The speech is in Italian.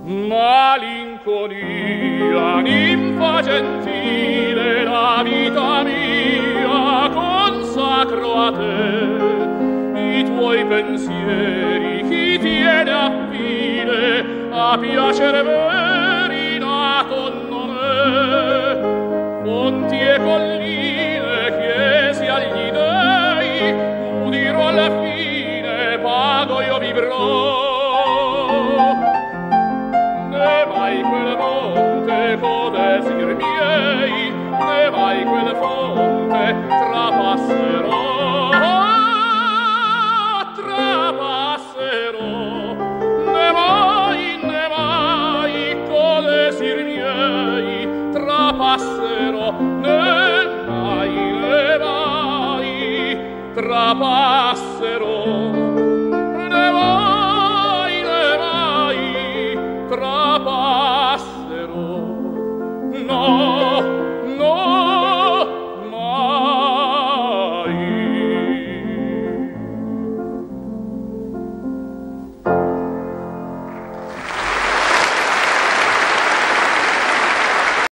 Malinconia, ninfa gentile, la vita mia consacro a te. I tuoi pensieri chi tiene a fine, a piacere veri nato non è. Fonti e colline chiesi agli dei, udirò alla fine, pago io vivrò. Ne mai quel monte co' desir miei, ne mai quel fonte trapasserò, trapasserò. Ne mai co' desir miei, trapasserò, ne mai, trapasserò. Ne mai, trapasserò. No.